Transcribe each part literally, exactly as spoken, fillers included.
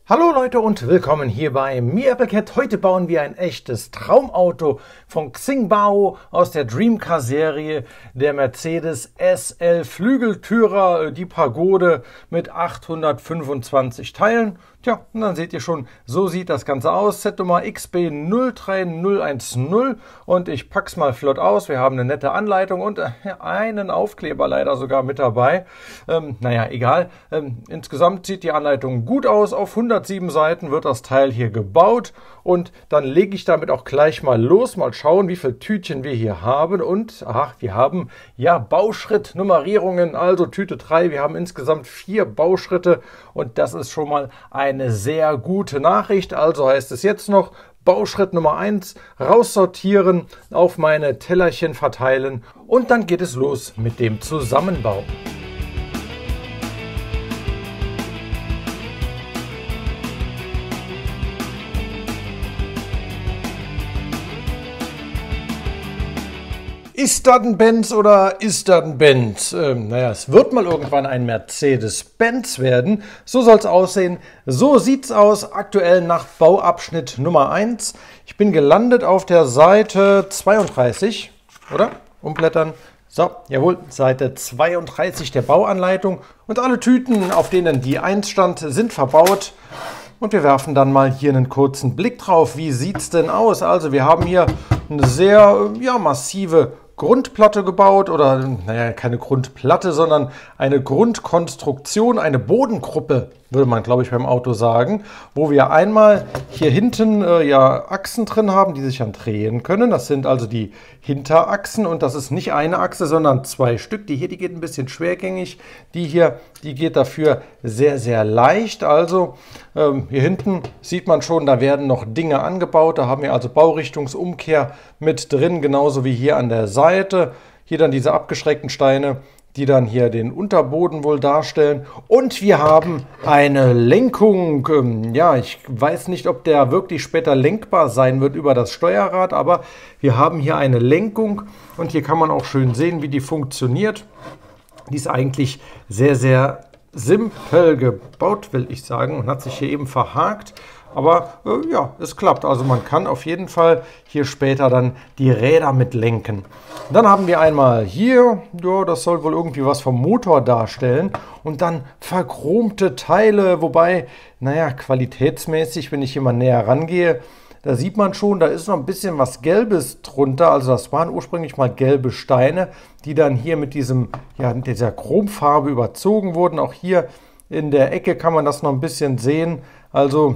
Hallo Leute und willkommen hier bei MiAppleCat. Heute bauen wir ein echtes Traumauto von Xingbao aus der Dreamcar-Serie, der Mercedes S L Flügeltürer, die Pagode mit achthundertfünfundzwanzig Teilen. Tja, und dann seht ihr schon, so sieht das Ganze aus. Set-Nummer X B null drei null eins null und ich pack's mal flott aus. Wir haben eine nette Anleitung und einen Aufkleber leider sogar mit dabei. Ähm, naja, egal. Ähm, insgesamt sieht die Anleitung gut aus. Auf hundertsieben Seiten wird das Teil hier gebaut und dann lege ich damit auch gleich mal los. Mal schauen, wie viele Tütchen wir hier haben und ach, wir haben ja Bauschrittnummerierungen, also Tüte drei. Wir haben insgesamt vier Bauschritte und das ist schon mal ein Eine sehr gute Nachricht. Also heißt es jetzt noch Bauschritt Nummer eins, raussortieren, auf meine Tellerchen verteilen und dann geht es los mit dem Zusammenbau. Ist das ein Benz oder ist das ein Benz? Ähm, naja, es wird mal irgendwann ein Mercedes-Benz werden. So soll es aussehen. So sieht es aus, aktuell nach Bauabschnitt Nummer eins. Ich bin gelandet auf der Seite zweiunddreißig, oder? Umblättern. So, jawohl, Seite zweiunddreißig der Bauanleitung. Und alle Tüten, auf denen die eins stand, sind verbaut. Und wir werfen dann mal hier einen kurzen Blick drauf. Wie sieht es denn aus? Also wir haben hier eine sehr ja, massive Grundplatte gebaut oder, naja, keine Grundplatte, sondern eine Grundkonstruktion, eine Bodengruppe, würde man, glaube ich, beim Auto sagen, wo wir einmal hier hinten äh, ja Achsen drin haben, die sich dann drehen können. Das sind also die Hinterachsen und das ist nicht eine Achse, sondern zwei Stück. Die hier, die geht ein bisschen schwergängig. Die hier, die geht dafür sehr, sehr leicht. Also ähm, hier hinten sieht man schon, da werden noch Dinge angebaut. Da haben wir also Baurichtungsumkehr mit drin, genauso wie hier an der Seite. Hier dann diese abgeschrägten Steine, die dann hier den Unterboden wohl darstellen. Und wir haben eine Lenkung. Ja, ich weiß nicht, ob der wirklich später lenkbar sein wird über das Steuerrad, aber wir haben hier eine Lenkung und hier kann man auch schön sehen, wie die funktioniert. Die ist eigentlich sehr, sehr simpel gebaut, will ich sagen, und hat sich hier eben verhakt. Aber äh, ja, es klappt. Also man kann auf jeden Fall hier später dann die Räder mit lenken. Dann haben wir einmal hier, ja, das soll wohl irgendwie was vom Motor darstellen. Und dann verchromte Teile, wobei, naja, qualitätsmäßig, wenn ich hier mal näher rangehe, da sieht man schon, da ist noch ein bisschen was Gelbes drunter. Also das waren ursprünglich mal gelbe Steine, die dann hier mit diesem, ja, mit dieser Chromfarbe überzogen wurden. Auch hier in der Ecke kann man das noch ein bisschen sehen. Also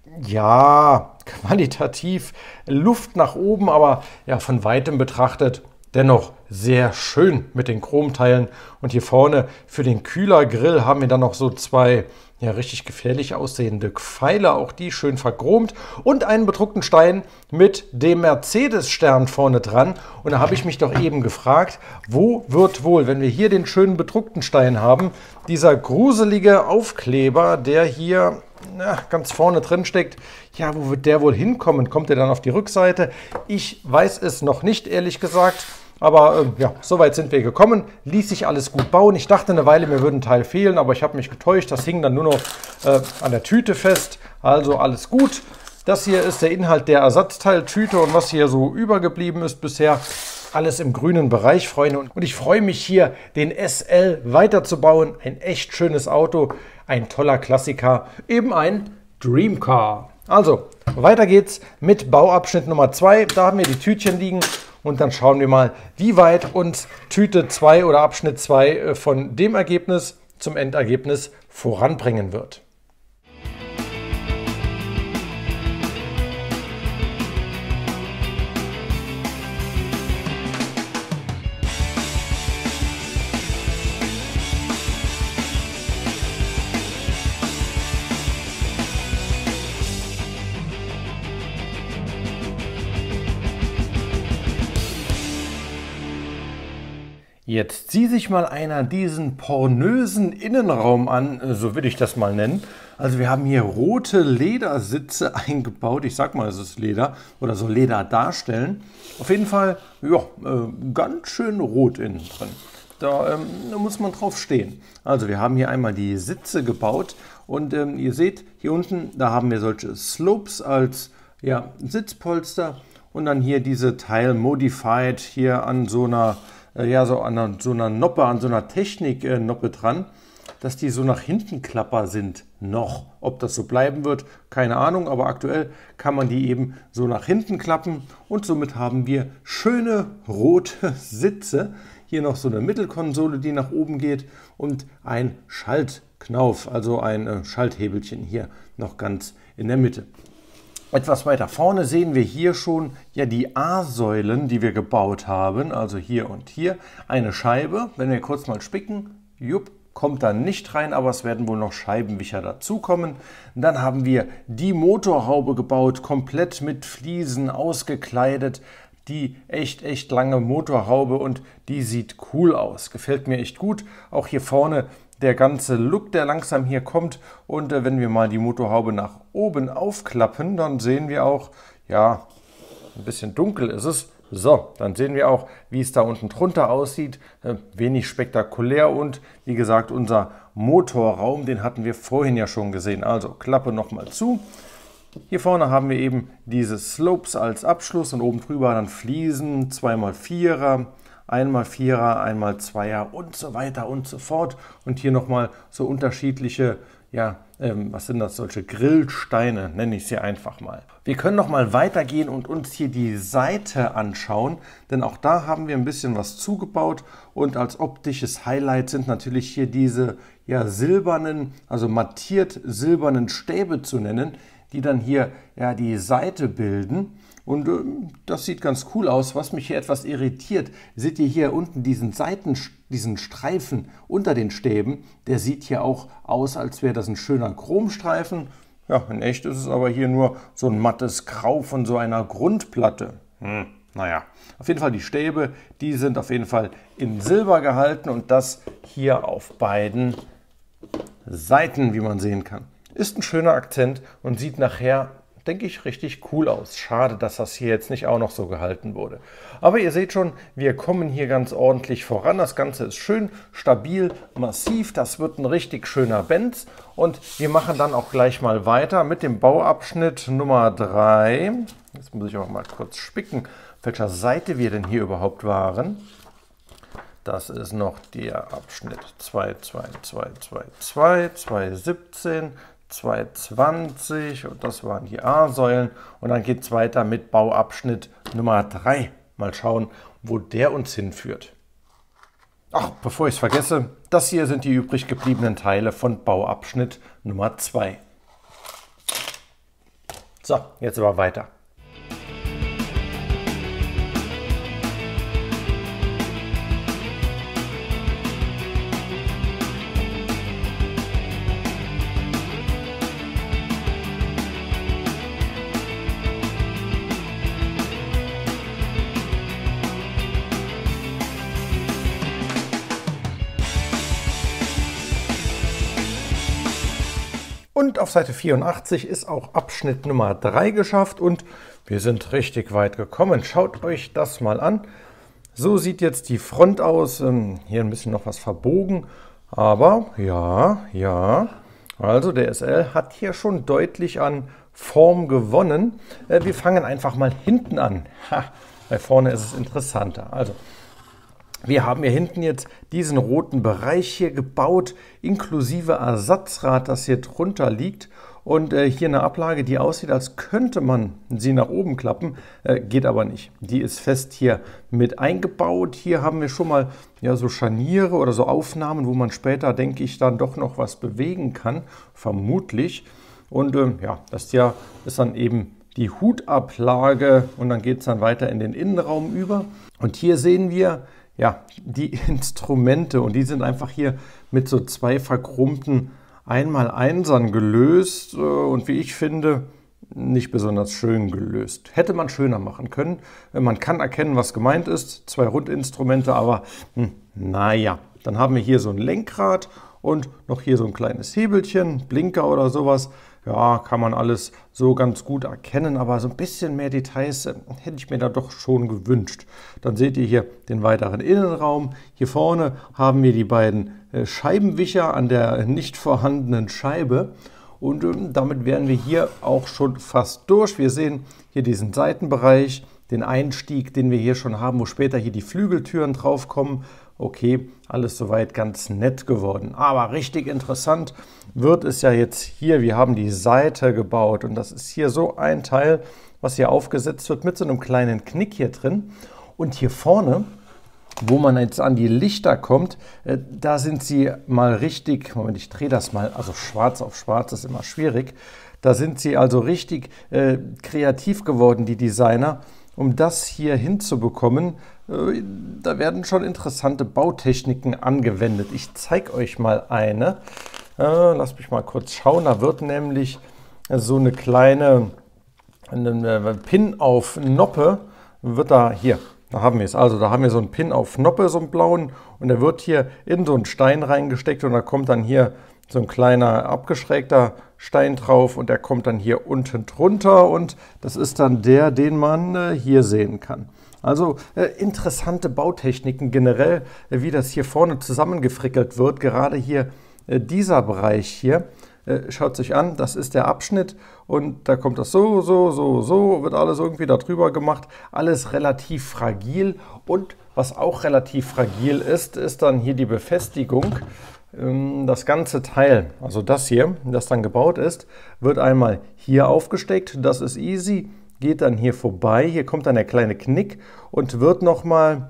ja, qualitativ Luft nach oben, aber ja, von weitem betrachtet dennoch sehr schön mit den Chromteilen. Und hier vorne für den Kühlergrill haben wir dann noch so zwei ja, richtig gefährlich aussehende Pfeiler, auch die schön verchromt und einen bedruckten Stein mit dem Mercedes-Stern vorne dran. Und da habe ich mich doch eben gefragt, wo wird wohl, wenn wir hier den schönen bedruckten Stein haben, dieser gruselige Aufkleber, der hier na, ganz vorne drin steckt, ja, wo wird der wohl hinkommen? Kommt der dann auf die Rückseite? Ich weiß es noch nicht, ehrlich gesagt. Aber äh, ja, soweit sind wir gekommen. Ließ sich alles gut bauen. Ich dachte eine Weile, mir würde ein Teil fehlen, aber ich habe mich getäuscht. Das hing dann nur noch äh, an der Tüte fest. Also alles gut. Das hier ist der Inhalt der Ersatzteiltüte und was hier so übergeblieben ist bisher. Alles im grünen Bereich, Freunde. Und ich freue mich hier, den S L weiterzubauen. Ein echt schönes Auto, ein toller Klassiker, eben ein Dreamcar. Also, weiter geht's mit Bauabschnitt Nummer zwei. Da haben wir die Tütchen liegen. Und dann schauen wir mal, wie weit uns Tüte zwei oder Abschnitt zwei von dem Ergebnis zum Endergebnis voranbringen wird. Jetzt zieh sich mal einer diesen pornösen Innenraum an, so würde ich das mal nennen. Also wir haben hier rote Ledersitze eingebaut. Ich sag mal, es ist Leder oder so Leder darstellen. Auf jeden Fall, ja, äh, ganz schön rot innen drin. Da, ähm, da muss man drauf stehen. Also wir haben hier einmal die Sitze gebaut und ähm, ihr seht hier unten, da haben wir solche Slopes als ja, Sitzpolster und dann hier diese Teil Modified hier an so einer, äh, ja, so an einer, so einer Noppe, an so einer Technik-Noppe dran, dass die so nach hinten klapper sind noch. Ob das so bleiben wird, keine Ahnung, aber aktuell kann man die eben so nach hinten klappen und somit haben wir schöne rote Sitze. Hier noch so eine Mittelkonsole, die nach oben geht und ein Schaltknauf, also ein äh, Schalthebelchen hier noch ganz in der Mitte. Etwas weiter vorne sehen wir hier schon ja die A-Säulen, die wir gebaut haben, also hier und hier. Eine Scheibe, wenn wir kurz mal spicken, jupp, kommt da nicht rein, aber es werden wohl noch Scheibenwischer dazukommen. Dann haben wir die Motorhaube gebaut, komplett mit Fliesen ausgekleidet. Die echt, echt lange Motorhaube und die sieht cool aus. Gefällt mir echt gut. Auch hier vorne der ganze Look, der langsam hier kommt. Und äh, wenn wir mal die Motorhaube nach oben aufklappen, dann sehen wir auch, ja, ein bisschen dunkel ist es. So, dann sehen wir auch, wie es da unten drunter aussieht. Äh, wenig spektakulär und wie gesagt, unser Motorraum, den hatten wir vorhin ja schon gesehen. Also Klappe nochmal zu. Hier vorne haben wir eben diese Slopes als Abschluss und oben drüber dann Fliesen, zwei mal vierer, ein mal vierer, ein mal zweier und so weiter und so fort. Und hier nochmal so unterschiedliche, ja, ähm, was sind das, solche Grillsteine, nenne ich sie einfach mal. Wir können nochmal weitergehen und uns hier die Seite anschauen, denn auch da haben wir ein bisschen was zugebaut und als optisches Highlight sind natürlich hier diese ja, silbernen, also mattiert silbernen Stäbe zu nennen, die dann hier ja, die Seite bilden. Und äh, das sieht ganz cool aus. Was mich hier etwas irritiert, seht ihr hier unten diesen Seiten, diesen Streifen unter den Stäben. Der sieht hier auch aus, als wäre das ein schöner Chromstreifen. Ja, in echt ist es aber hier nur so ein mattes Grau von so einer Grundplatte. Hm, naja, auf jeden Fall die Stäbe, die sind auf jeden Fall in Silber gehalten und das hier auf beiden Seiten, wie man sehen kann. Ist ein schöner Akzent und sieht nachher, denke ich, richtig cool aus. Schade, dass das hier jetzt nicht auch noch so gehalten wurde. Aber ihr seht schon, wir kommen hier ganz ordentlich voran. Das Ganze ist schön, stabil, massiv. Das wird ein richtig schöner Benz. Und wir machen dann auch gleich mal weiter mit dem Bauabschnitt Nummer drei. Jetzt muss ich auch mal kurz spicken, auf welcher Seite wir denn hier überhaupt waren. Das ist noch der Abschnitt zwei zwei zwei zwei zwei, zwei siebzehn, zwei zwanzig und das waren die A-Säulen und dann geht es weiter mit Bauabschnitt Nummer drei. Mal schauen, wo der uns hinführt. Ach, bevor ich es vergesse, das hier sind die übrig gebliebenen Teile von Bauabschnitt Nummer zwei. So, jetzt aber weiter. Und auf Seite vierundachtzig ist auch Abschnitt Nummer drei geschafft und wir sind richtig weit gekommen. Schaut euch das mal an. So sieht jetzt die Front aus. Hier ein bisschen noch was verbogen, aber ja, ja. Also der S L hat hier schon deutlich an Form gewonnen. Wir fangen einfach mal hinten an. Ha, weil vorne ist es interessanter. Also wir haben hier hinten jetzt diesen roten Bereich hier gebaut, inklusive Ersatzrad, das hier drunter liegt. Und äh, hier eine Ablage, die aussieht, als könnte man sie nach oben klappen, äh, geht aber nicht. Die ist fest hier mit eingebaut. Hier haben wir schon mal ja, so Scharniere oder so Aufnahmen, wo man später, denke ich, dann doch noch was bewegen kann, vermutlich. Und äh, ja, das hier ist dann eben die Hutablage und dann geht es dann weiter in den Innenraum über. Und hier sehen wir ja, die Instrumente und die sind einfach hier mit so zwei verchromten Einmal-Einsern gelöst und wie ich finde, nicht besonders schön gelöst. Hätte man schöner machen können. Man kann erkennen, was gemeint ist. Zwei Rundinstrumente, aber hm, naja. Dann haben wir hier so ein Lenkrad und noch hier so ein kleines Hebelchen, Blinker oder sowas. ja, kann man alles so ganz gut erkennen, aber so ein bisschen mehr Details äh, hätte ich mir da doch schon gewünscht. Dann seht ihr hier den weiteren Innenraum. Hier vorne haben wir die beiden äh, Scheibenwischer an der nicht vorhandenen Scheibe. Und ähm, damit wären wir hier auch schon fast durch. Wir sehen hier diesen Seitenbereich, den Einstieg, den wir hier schon haben, wo später hier die Flügeltüren drauf kommen. Okay, alles soweit ganz nett geworden. Aber richtig interessant wird es ja jetzt hier. Wir haben die Seite gebaut und das ist hier so ein Teil, was hier aufgesetzt wird mit so einem kleinen Knick hier drin. Und hier vorne, wo man jetzt an die Lichter kommt, äh, da sind sie mal richtig, Moment, ich drehe das mal, also schwarz auf schwarz ist immer schwierig. Da sind sie also richtig äh, kreativ geworden, die Designer, um das hier hinzubekommen. Äh, da werden schon interessante Bautechniken angewendet. Ich zeige euch mal eine. Äh, lasst mich mal kurz schauen. Da wird nämlich so eine kleine eine Pin auf Noppe, wird da hier. Da haben wir es. Also da haben wir so einen Pin auf Noppe, so einen blauen, und der wird hier in so einen Stein reingesteckt und da kommt dann hier so ein kleiner abgeschrägter Stein drauf und der kommt dann hier unten drunter und das ist dann der, den man äh, hier sehen kann. Also äh, interessante Bautechniken generell, äh, wie das hier vorne zusammengefrickelt wird, gerade hier äh, dieser Bereich hier. Äh, schaut sich an, das ist der Abschnitt und da kommt das so, so, so, so, wird alles irgendwie da drüber gemacht. Alles relativ fragil und was auch relativ fragil ist, ist dann hier die Befestigung. Das ganze Teil, also das hier, das dann gebaut ist, wird einmal hier aufgesteckt. Das ist easy, geht dann hier vorbei. Hier kommt dann der kleine Knick und wird nochmal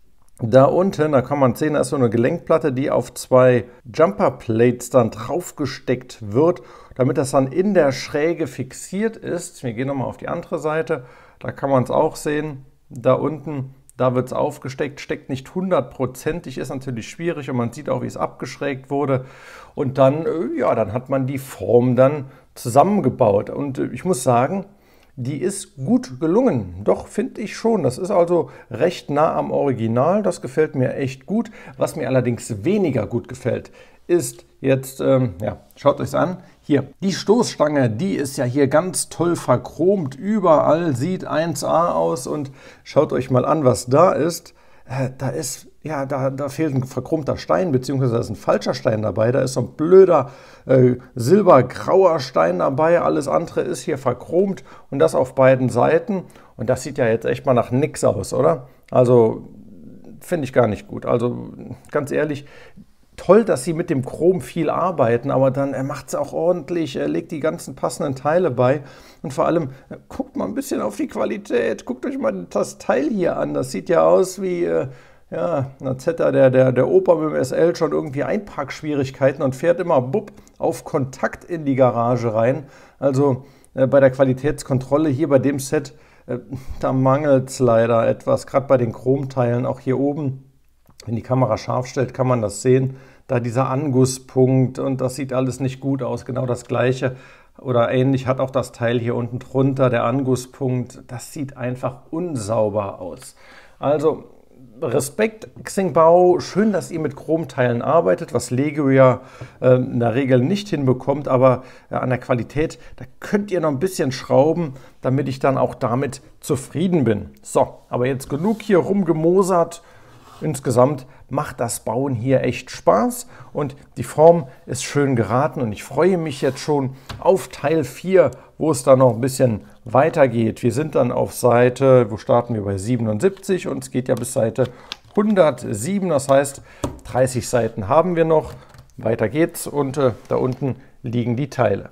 da unten, da kann man sehen, da ist so eine Gelenkplatte, die auf zwei Jumper Plates dann draufgesteckt wird, damit das dann in der Schräge fixiert ist. Wir gehen nochmal auf die andere Seite, da kann man es auch sehen, da unten. Da wird es aufgesteckt, steckt nicht hundertprozentig, ist natürlich schwierig und man sieht auch, wie es abgeschrägt wurde. Und dann, ja, dann hat man die Form dann zusammengebaut. Und ich muss sagen, die ist gut gelungen. Doch, finde ich schon. Das ist also recht nah am Original. Das gefällt mir echt gut. Was mir allerdings weniger gut gefällt, ist jetzt, ähm, ja, schaut euch an, hier, die Stoßstange, die ist ja hier ganz toll verchromt, überall sieht eins A aus und schaut euch mal an, was da ist. Äh, da ist, ja, da, da fehlt ein verchromter Stein, beziehungsweise da ist ein falscher Stein dabei, da ist so ein blöder äh, silbergrauer Stein dabei, alles andere ist hier verchromt und das auf beiden Seiten und das sieht ja jetzt echt mal nach nix aus, oder? Also, finde ich gar nicht gut, also ganz ehrlich, toll, dass sie mit dem Chrom viel arbeiten, aber dann er macht es auch ordentlich, er legt die ganzen passenden Teile bei und vor allem, guckt mal ein bisschen auf die Qualität, guckt euch mal das Teil hier an, das sieht ja aus wie, äh, ja, als hätte der, der, der Opa mit dem S L schon irgendwie Einparkschwierigkeiten und fährt immer bupp auf Kontakt in die Garage rein. Also äh, bei der Qualitätskontrolle hier bei dem Set, äh, da mangelt es leider etwas, gerade bei den Chromteilen, auch hier oben. Wenn die Kamera scharf stellt, kann man das sehen. Da dieser Angusspunkt und das sieht alles nicht gut aus. Genau das gleiche oder ähnlich hat auch das Teil hier unten drunter, der Angusspunkt. Das sieht einfach unsauber aus. Also Respekt, Xingbao, schön, dass ihr mit Chromteilen arbeitet, was Lego ja äh, in der Regel nicht hinbekommt, aber äh, an der Qualität, da könnt ihr noch ein bisschen schrauben, damit ich dann auch damit zufrieden bin. So, aber jetzt genug hier rumgemosert. Insgesamt macht das Bauen hier echt Spaß und die Form ist schön geraten und ich freue mich jetzt schon auf Teil vier, wo es dann noch ein bisschen weitergeht. Wir sind dann auf Seite, wo starten wir, bei siebenundsiebzig und es geht ja bis Seite hundertsieben, das heißt dreißig Seiten haben wir noch. Weiter geht's und äh, da unten liegen die Teile.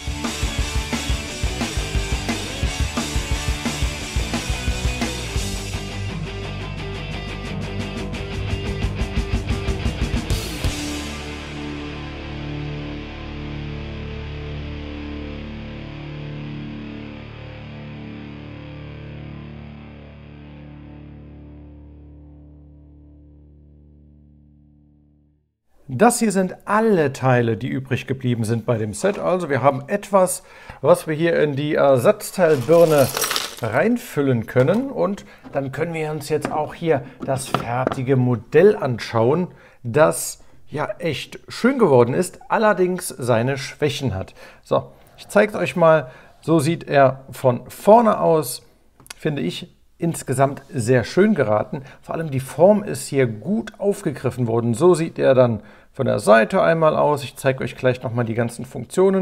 Das hier sind alle Teile, die übrig geblieben sind bei dem Set. Also wir haben etwas, was wir hier in die Ersatzteilbirne reinfüllen können. Und dann können wir uns jetzt auch hier das fertige Modell anschauen, das ja echt schön geworden ist, allerdings seine Schwächen hat. So, Ich zeige es euch mal. So sieht er von vorne aus, finde ich insgesamt sehr schön geraten. Vor allem die Form ist hier gut aufgegriffen worden. So sieht er dann von der Seite einmal aus. Ich zeige euch gleich nochmal die ganzen Funktionen.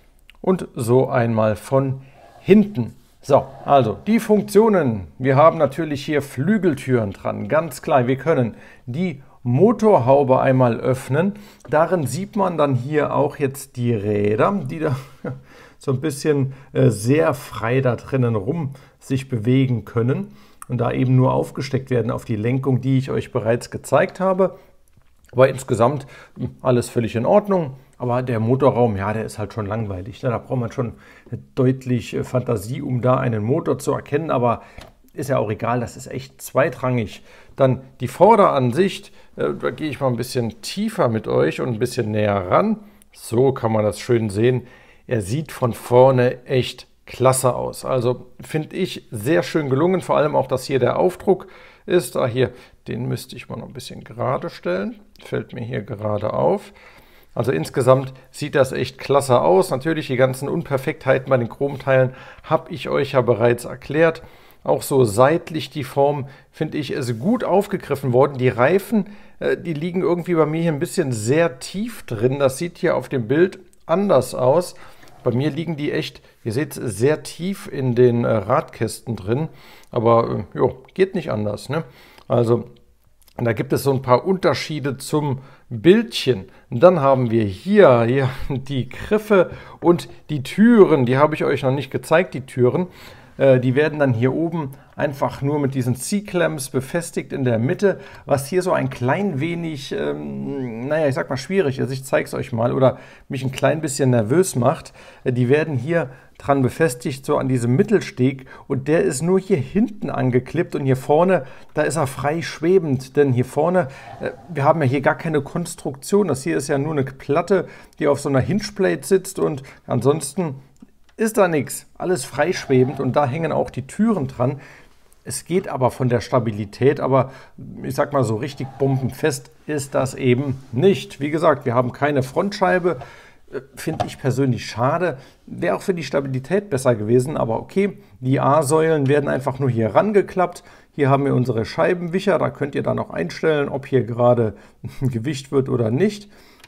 Und so einmal von hinten. So, also die Funktionen. Wir haben natürlich hier Flügeltüren dran, ganz klar. Wir können die Motorhaube einmal öffnen. Darin sieht man dann hier auch jetzt die Räder, die da so ein bisschen äh, sehr frei da drinnen rum sich bewegen können und da eben nur aufgesteckt werden auf die Lenkung, die ich euch bereits gezeigt habe. Aber insgesamt alles völlig in Ordnung. Aber der Motorraum, ja, der ist halt schon langweilig. Da braucht man schon deutlich Fantasie, um da einen Motor zu erkennen. Aber ist ja auch egal, das ist echt zweitrangig. Dann die Vorderansicht, äh, da gehe ich mal ein bisschen tiefer mit euch und ein bisschen näher ran. So kann man das schön sehen. Er sieht von vorne echt klasse aus. Also finde ich sehr schön gelungen, vor allem auch, dass hier der Aufdruck ist. Ah, hier, den müsste ich mal noch ein bisschen gerade stellen. Fällt mir hier gerade auf. Also insgesamt sieht das echt klasse aus. Natürlich die ganzen Unperfektheiten bei den Chromteilen habe ich euch ja bereits erklärt. Auch so seitlich die Form, finde ich, ist gut aufgegriffen worden. Die Reifen, äh, die liegen irgendwie bei mir hier ein bisschen sehr tief drin. Das sieht hier auf dem Bild anders aus. Bei mir liegen die echt, ihr seht es, sehr tief in den äh, Radkästen drin. Aber äh, jo, geht nicht anders, ne? Also da gibt es so ein paar Unterschiede zum Bildchen. Und dann haben wir hier, hier die Griffe und die Türen. Die habe ich euch noch nicht gezeigt, die Türen. Äh, die werden dann hier oben einfach nur mit diesen C-Clamps befestigt in der Mitte, was hier so ein klein wenig, ähm, naja, ich sag mal schwierig ist. Ich zeige es euch mal oder mich ein klein bisschen nervös macht. Äh, die werden hier dran befestigt, so an diesem Mittelsteg, und der ist nur hier hinten angeklippt und hier vorne, da ist er frei schwebend, denn hier vorne, äh, wir haben ja hier gar keine Konstruktion. Das hier ist ja nur eine Platte, die auf so einer Hingeplate sitzt und ansonsten ist da nichts, alles freischwebend und da hängen auch die Türen dran. Es geht aber von der Stabilität, aber ich sag mal so richtig bombenfest ist das eben nicht. Wie gesagt, wir haben keine Frontscheibe, finde ich persönlich schade. Wäre auch für die Stabilität besser gewesen, aber okay. Die A-Säulen werden einfach nur hier rangeklappt. Hier haben wir unsere Scheibenwischer, da könnt ihr dann auch einstellen, ob hier gerade Gewicht wird oder nicht.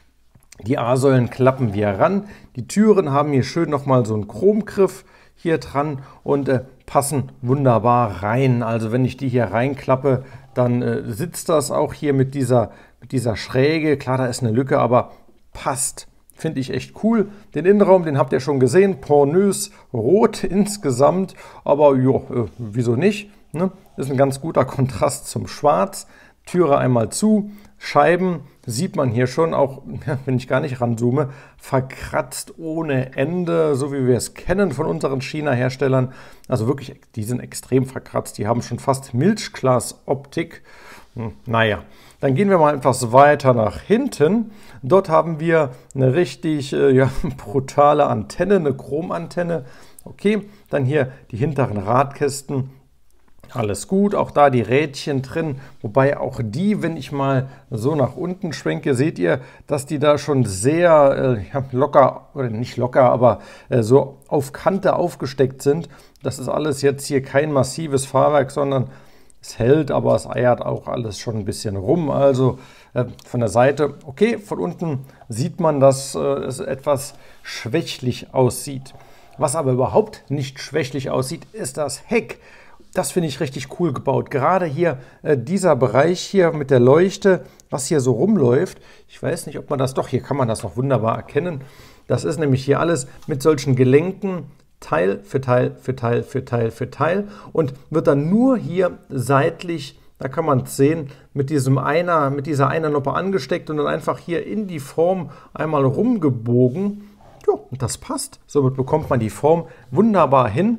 Die A-Säulen klappen wir ran. Die Türen haben hier schön nochmal so einen Chromgriff hier dran und äh, passen wunderbar rein. Also wenn ich die hier reinklappe, dann äh, sitzt das auch hier mit dieser, mit dieser Schräge. Klar, da ist eine Lücke, aber passt. Finde ich echt cool. Den Innenraum, den habt ihr schon gesehen. Pornös rot insgesamt, aber jo, äh, wieso nicht? Ne? Ist ein ganz guter Kontrast zum Schwarz. Türe einmal zu. Scheiben sieht man hier schon, auch wenn ich gar nicht ranzoome, verkratzt ohne Ende, so wie wir es kennen von unseren China-Herstellern. Also wirklich, die sind extrem verkratzt, die haben schon fast Milchglas-Optik. Hm, naja, dann gehen wir mal etwas weiter nach hinten. Dort haben wir eine richtig äh, ja, brutale Antenne, eine Chromantenne. Okay, dann hier die hinteren Radkästen. Alles gut, auch da die Rädchen drin, wobei auch die, wenn ich mal so nach unten schwenke, seht ihr, dass die da schon sehr äh, ja, locker, oder nicht locker, aber äh, so auf Kante aufgesteckt sind. Das ist alles jetzt hier kein massives Fahrwerk, sondern es hält, aber es eiert auch alles schon ein bisschen rum. Also äh, von der Seite, okay, von unten sieht man, dass äh, es etwas schwächlich aussieht. Was aber überhaupt nicht schwächlich aussieht, ist das Heck. Das finde ich richtig cool gebaut. Gerade hier äh, dieser Bereich hier mit der Leuchte, was hier so rumläuft. Ich weiß nicht, ob man das, doch, hier kann man das noch wunderbar erkennen. Das ist nämlich hier alles mit solchen Gelenken, Teil für Teil für Teil für Teil für Teil und wird dann nur hier seitlich, da kann man es sehen, mit diesem einer, mit dieser Einernoppe angesteckt und dann einfach hier in die Form einmal rumgebogen. Ja, und das passt. Somit bekommt man die Form wunderbar hin.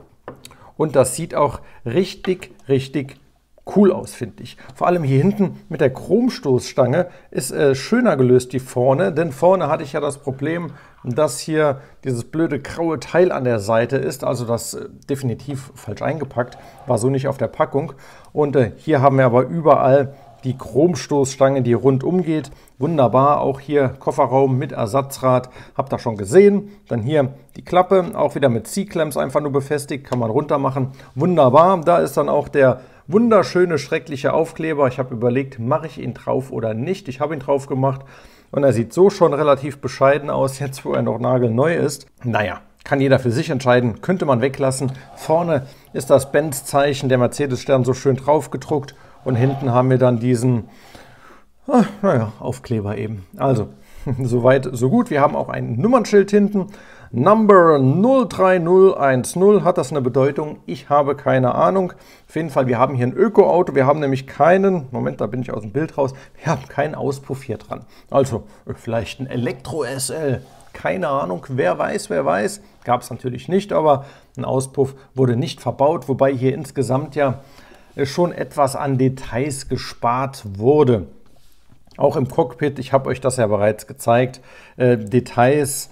Und das sieht auch richtig, richtig cool aus, finde ich. Vor allem hier hinten mit der Chromstoßstange ist äh, schöner gelöst die vorne, denn vorne hatte ich ja das Problem, dass hier dieses blöde graue Teil an der Seite ist, also das äh, definitiv falsch eingepackt, war so nicht auf der Packung. Und äh, hier haben wir aber überall die Chromstoßstange, die rundum geht. Wunderbar, auch hier Kofferraum mit Ersatzrad, habt ihr schon gesehen. Dann hier die Klappe, auch wieder mit C-Clamps einfach nur befestigt, kann man runter machen. Wunderbar, da ist dann auch der wunderschöne, schreckliche Aufkleber. Ich habe überlegt, mache ich ihn drauf oder nicht. Ich habe ihn drauf gemacht und er sieht so schon relativ bescheiden aus, jetzt wo er noch nagelneu ist. Naja, kann jeder für sich entscheiden, könnte man weglassen. Vorne ist das Benz-Zeichen, der Mercedes-Stern so schön drauf gedruckt und hinten haben wir dann diesen, ah, naja, Aufkleber eben. Also, soweit, so gut. Wir haben auch ein Nummernschild hinten. Number null drei null eins null, hat das eine Bedeutung? Ich habe keine Ahnung. Auf jeden Fall, wir haben hier ein Öko-Auto. Wir haben nämlich keinen, Moment, da bin ich aus dem Bild raus, wir haben keinen Auspuff hier dran. Also, vielleicht ein Elektro-S L. Keine Ahnung, wer weiß, wer weiß. Gab es natürlich nicht, aber ein Auspuff wurde nicht verbaut, wobei hier insgesamt ja schon etwas an Details gespart wurde. Auch im Cockpit, ich habe euch das ja bereits gezeigt, äh, Details,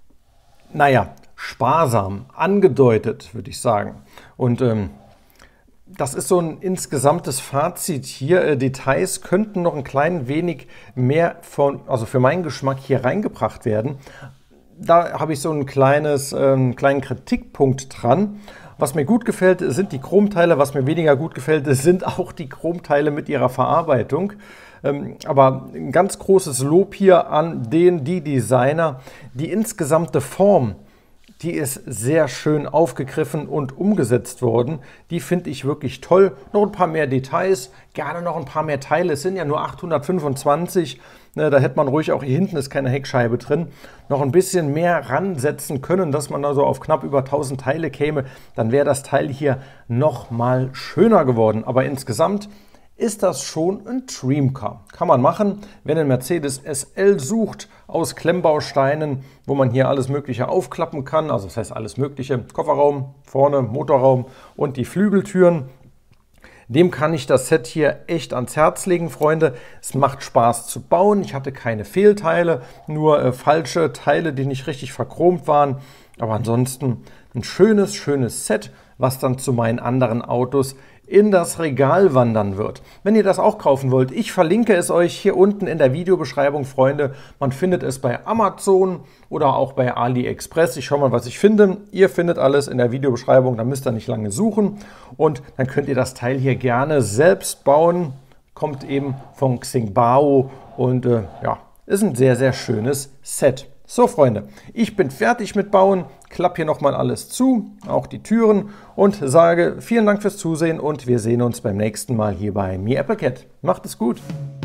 naja, sparsam, angedeutet, würde ich sagen. Und ähm, das ist so ein insgesamtes Fazit hier. Äh, Details könnten noch ein klein wenig mehr von, also für meinen Geschmack hier reingebracht werden. Da habe ich so ein kleines, äh, kleinen Kritikpunkt dran. Was mir gut gefällt, sind die Chromteile. Was mir weniger gut gefällt, sind auch die Chromteile mit ihrer Verarbeitung. Ähm, aber ein ganz großes Lob hier an den, die Designer. Die insgesamte Form, die ist sehr schön aufgegriffen und umgesetzt worden. Die finde ich wirklich toll. Noch ein paar mehr Details, gerne noch ein paar mehr Teile. Es sind ja nur achthundertfünfundzwanzig. Da hätte man ruhig auch hier hinten ist keine Heckscheibe drin. Noch ein bisschen mehr ransetzen können, dass man da so auf knapp über tausend Teile käme. Dann wäre das Teil hier noch mal schöner geworden. Aber insgesamt ist das schon ein Dreamcar. Kann man machen, wenn ein Mercedes S L sucht aus Klemmbausteinen, wo man hier alles Mögliche aufklappen kann. Also das heißt alles Mögliche. Kofferraum, vorne Motorraum und die Flügeltüren. Dem kann ich das Set hier echt ans Herz legen, Freunde. Es macht Spaß zu bauen. Ich hatte keine Fehlteile, nur äh, falsche Teile, die nicht richtig verchromt waren. Aber ansonsten ein schönes, schönes Set, was dann zu meinen anderen Autos in das Regal wandern wird. Wenn ihr das auch kaufen wollt, ich verlinke es euch hier unten in der Videobeschreibung, Freunde. Man findet es bei Amazon oder auch bei AliExpress. Ich schaue mal, was ich finde. Ihr findet alles in der Videobeschreibung, da müsst ihr nicht lange suchen. Und dann könnt ihr das Teil hier gerne selbst bauen. Kommt eben von Xingbao und äh, ja, ist ein sehr, sehr schönes Set. So, Freunde, ich bin fertig mit Bauen, klappe hier nochmal alles zu, auch die Türen und sage vielen Dank fürs Zusehen und wir sehen uns beim nächsten Mal hier bei MeAppleCat. Macht es gut!